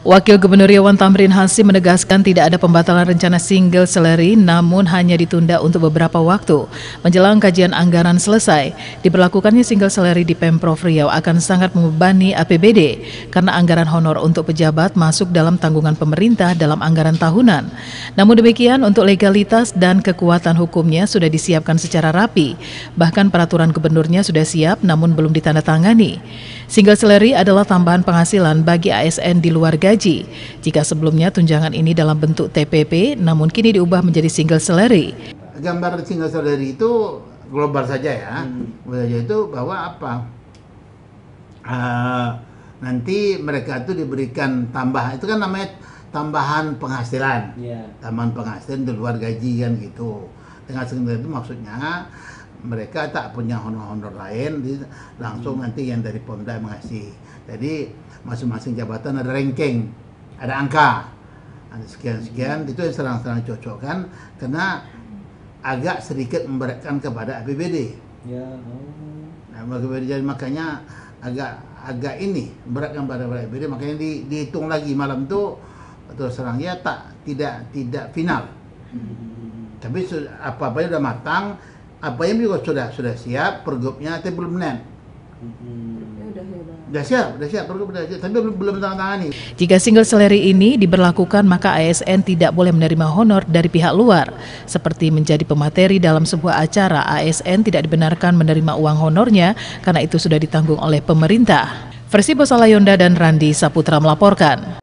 Wakil Gubernur Riyawan Thamrin Hassim menegaskan tidak ada pembatalan rencana single salary, namun hanya ditunda untuk beberapa waktu. Menjelang kajian anggaran selesai, diberlakukannya single salary di Pemprov Riau akan sangat membebani APBD karena anggaran honor untuk pejabat masuk dalam tanggungan pemerintah dalam anggaran tahunan. Namun demikian, untuk legalitas dan kekuatan hukumnya sudah disiapkan secara rapi. Bahkan peraturan gubernurnya sudah siap namun belum ditandatangani. Single salary adalah tambahan penghasilan bagi ASN di luar gaji. Jika sebelumnya tunjangan ini dalam bentuk TPP, namun kini diubah menjadi single salary. Gambar single salary itu global saja ya. Global saja itu bahwa apa? Nanti mereka itu diberikan tambahan, itu kan namanya tambahan penghasilan. Tambahan penghasilan di luar gaji kan gitu. Dengan single itu maksudnya mereka tak punya honor-honor lain, langsung nanti yang dari Pemda mengasih. Jadi masing-masing jabatan ada ranking, ada angka, ada sekian-sekian, itu yang serang-serang cocokkan karena agak sedikit memberatkan kepada APBD. Nah, jadi makanya agak ini beratkan pada APBD, makanya dihitung lagi malam itu terus terangnya tidak final. Tapi apa-apa sudah matang. Apa yang juga sudah siap, pergubnya tapi belum net. Sudah siap, pergub sudah siap, tapi belum tangan-tangani. Jika single salary ini diberlakukan, maka ASN tidak boleh menerima honor dari pihak luar. Seperti menjadi pemateri dalam sebuah acara, ASN tidak dibenarkan menerima uang honornya karena itu sudah ditanggung oleh pemerintah. Versi Bos Alayonda dan Randi Saputra melaporkan.